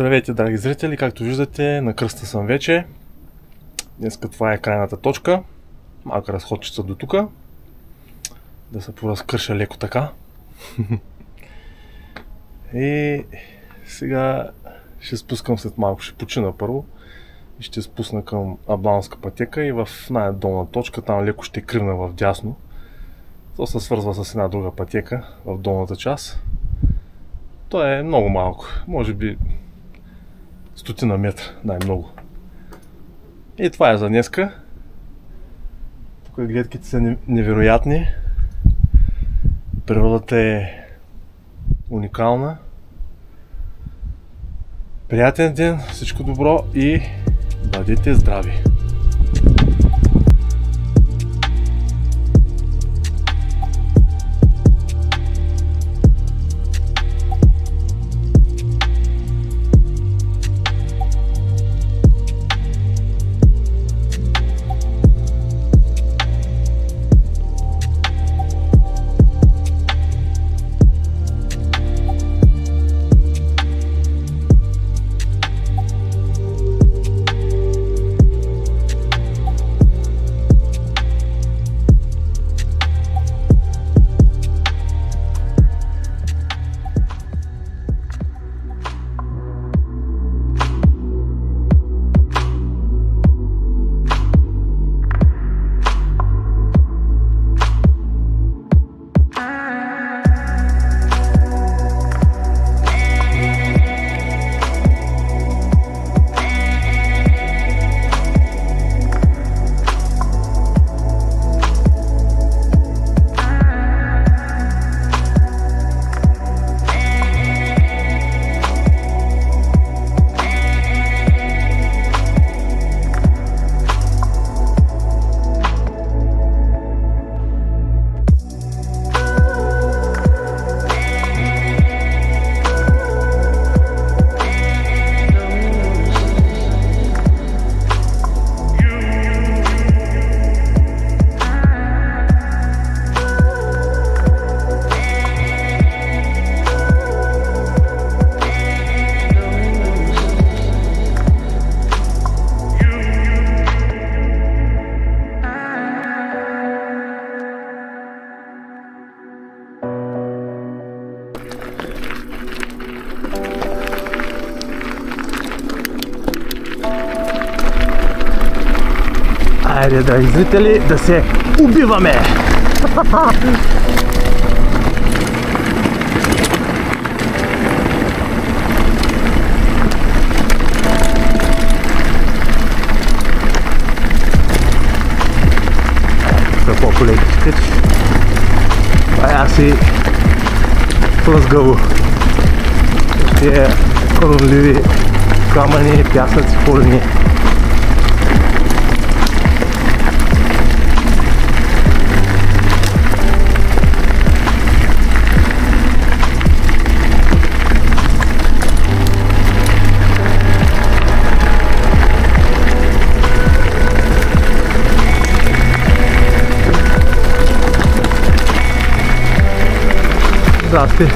Здравейте, драги зрители! Както виждате, на кръста съм вече. Днеска това е крайната точка. Малка разходчица до тука. Да се поразкърша леко така. И сега ще спускам след малко. Ще почина първо. И ще спусна към Абланска пътека и в най-долна точка, там леко ще кривна в дясно. То се свързва с една друга пътека в долната част. То е много малко. Може би 100 метра, най-много. И това е за днеска. Тук гледките са невероятни. Природата е уникална. Приятен ден, всичко добро и бъдете здрави! Айде, драги зрители, да се убиваме! Са по-колеките. Това е аси плъзгаво. Тие коронливи камъни, пясъци, полини. Здрасти!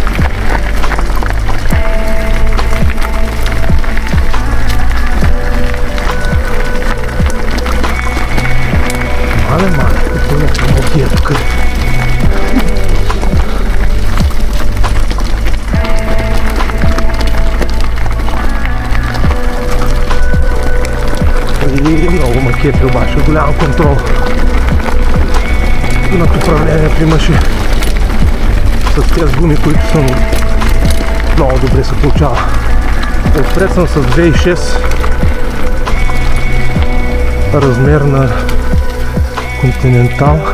Мале, какво не мълкия тук? И много макет обаче, голям контрол над управлението имаше. С тези гуми, които съм много добре се получава. Отпред съм с 2.6 размер на Континентал.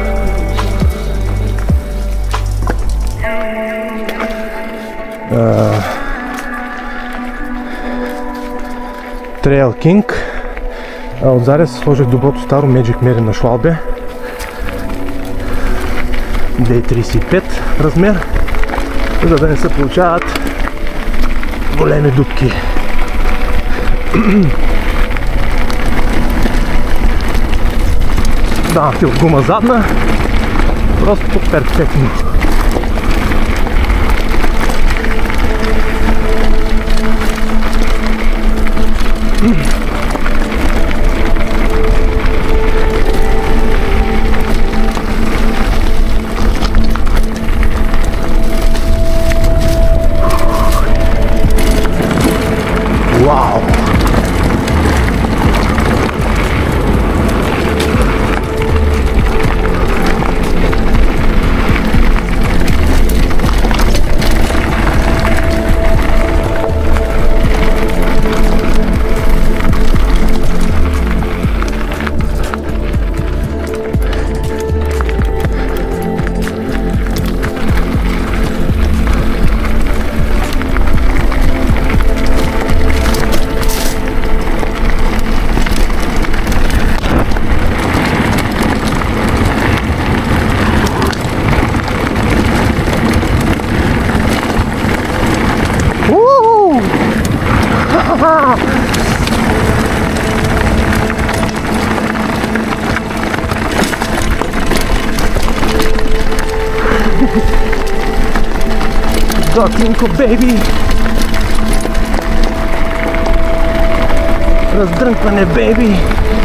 Trail King. Отзаде се сложих доброто старо Magic Mary на Schwalbe. 2.35 размер, за да не се получават големи дупки. Да, от гума задна, просто перфектно. Готинко, бейби! Раздрънкване, бейби!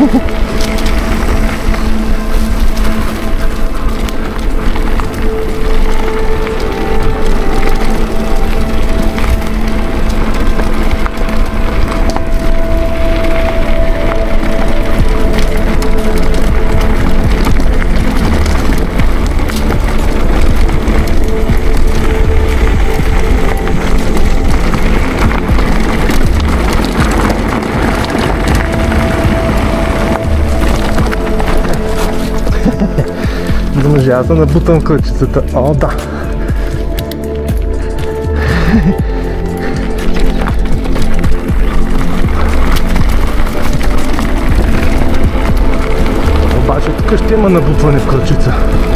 Може аз да набутам клъчицата. О, да! Обаче тук ще има набутване в клъчица.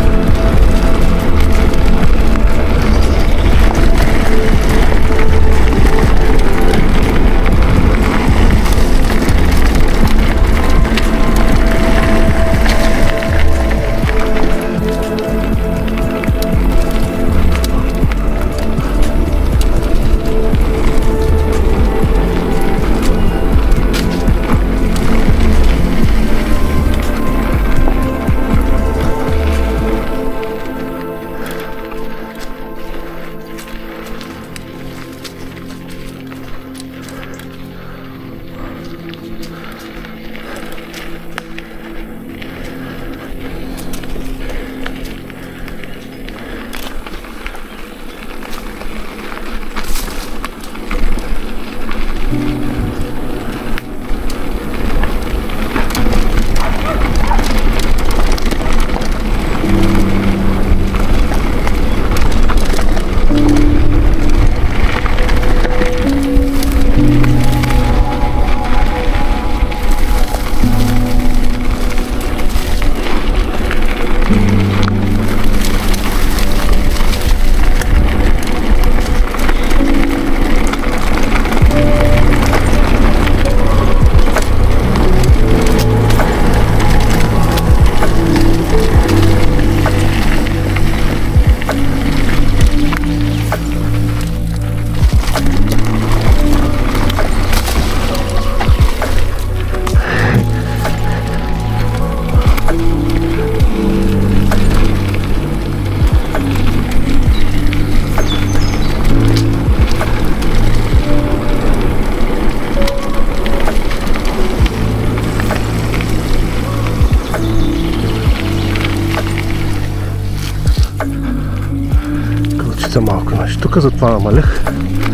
Малко, значи тук затова намалях.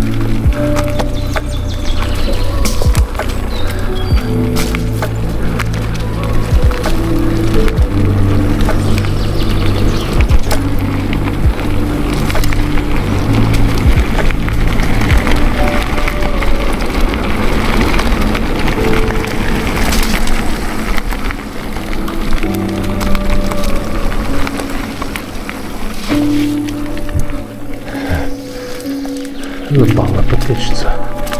Забавна пътечица.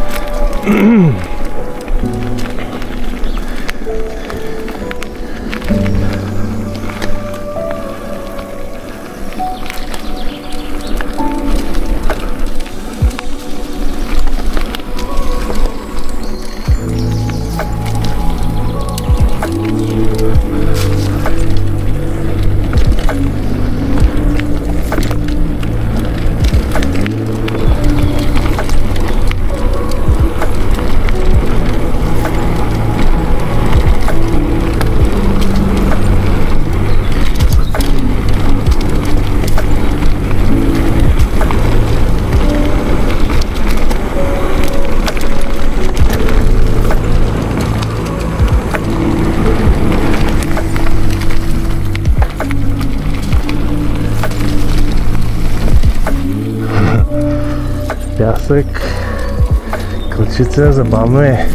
Пясък, кълчица, забавно е.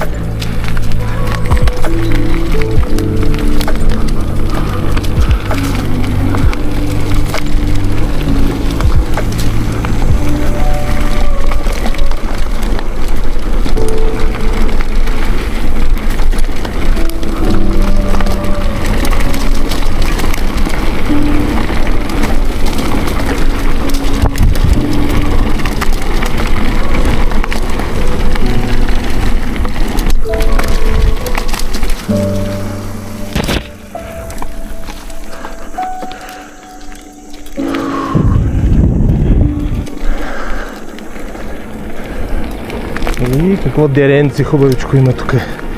И какво деренци хубавичко има тук.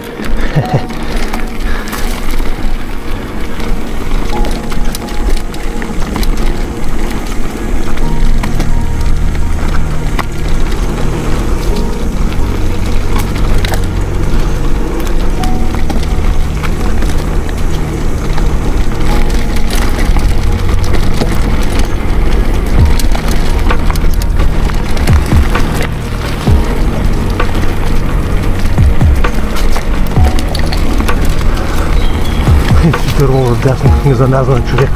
Дясно незамязан човек.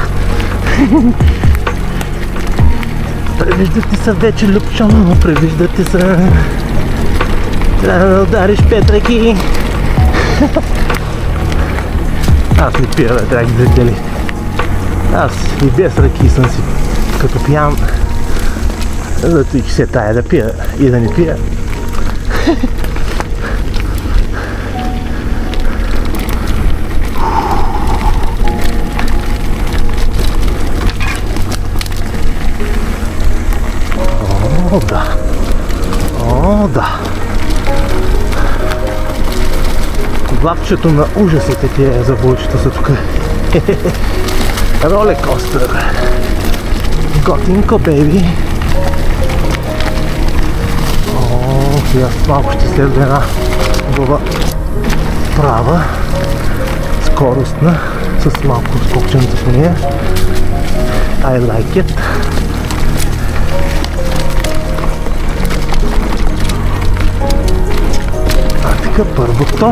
Превижда ти се вече, Любчо, превижда ти се. Трябва да удариш 5 ръки. Аз не пия, бе, драги зрители. Аз и без ръки съм си като пиян. Зато и се тая да пия и да не пия. О, да. О, да. Влакчето на ужасите тия забойчета са тук. Ролекостър. Готинко, бейби. О, сега малко ще следва една глава права, скоростна, с малко скокченца по нея. I like it. Първото,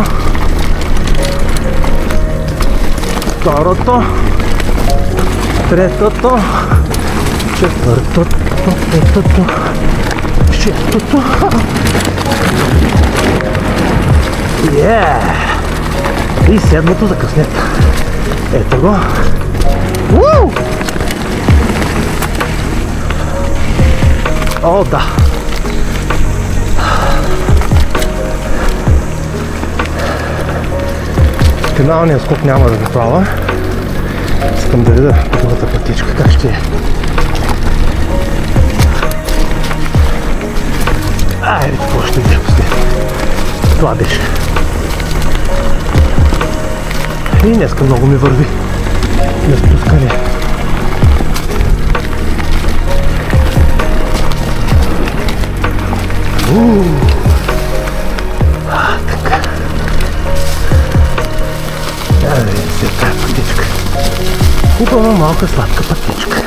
второто, третото, четвъртото, петото, шестото. И седмото за къснет. Ето го. О, да. Финалният скок няма да го правя. Искам да видя пътната пътичка как ще е. Айде, какво ще видя после. Това беше. И днеска много ми върви на спускане. Така. Се тая пътичка. Хубава малка сладка пътичка.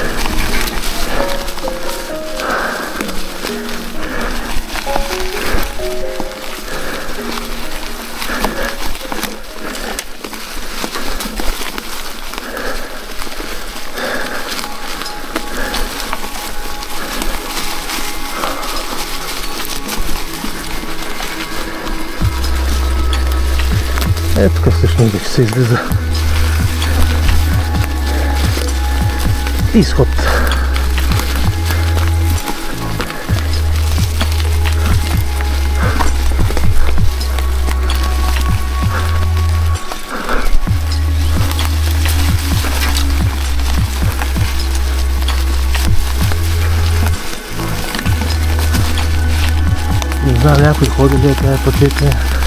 Ето тук всъщност вече се излиза изход. Не знам някой ходи ли е тази пътека.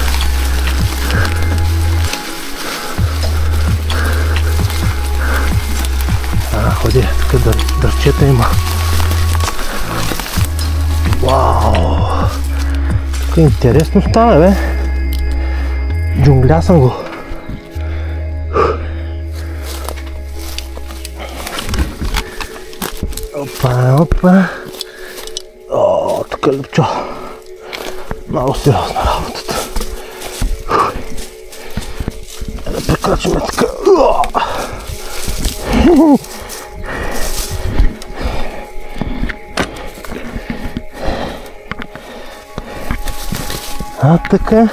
Ходи, тук дърчета има. Вау! Тук интересно става, бе. Джунгля съм го. Опа, опа. О, тук е Любчо. Много сериозна работата. Да прекрачим така. А така.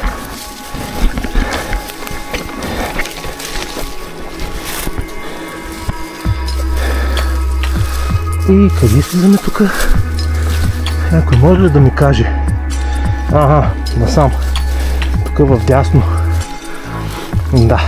И къде слизаме тук? Някой може ли да ми каже? Ага, насам. Тук в дясно. Да.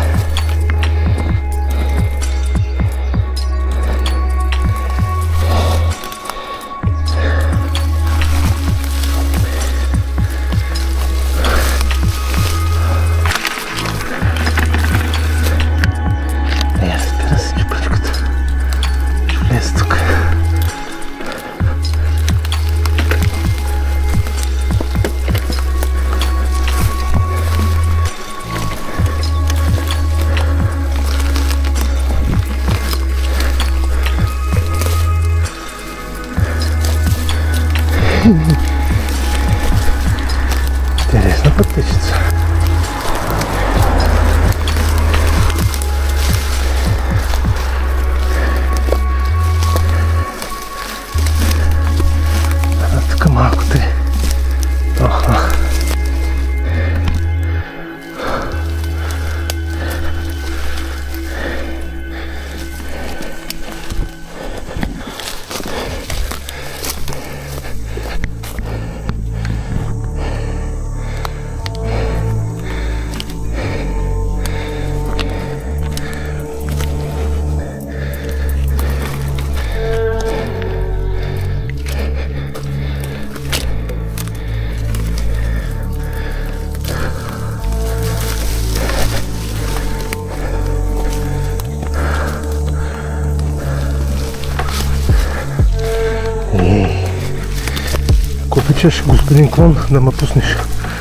обичаш, господин клон, да ме пуснеш.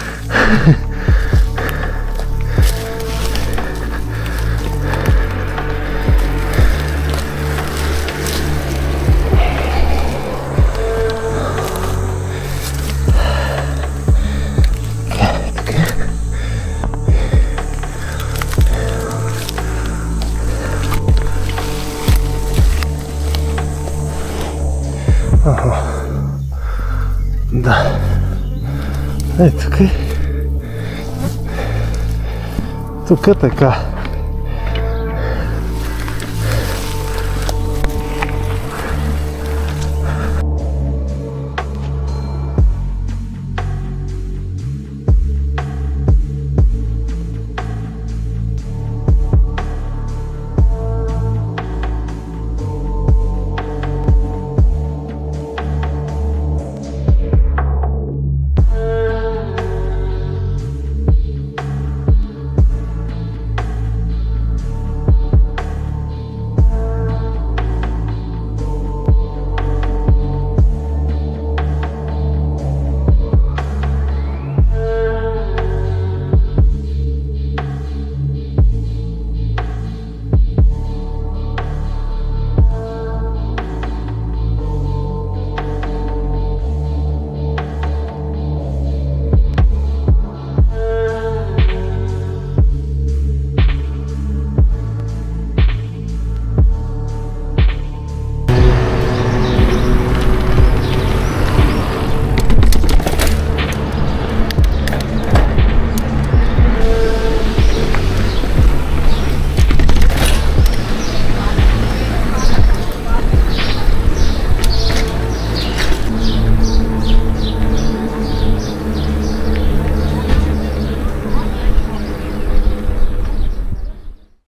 Да. Ей, тук е. Тук така.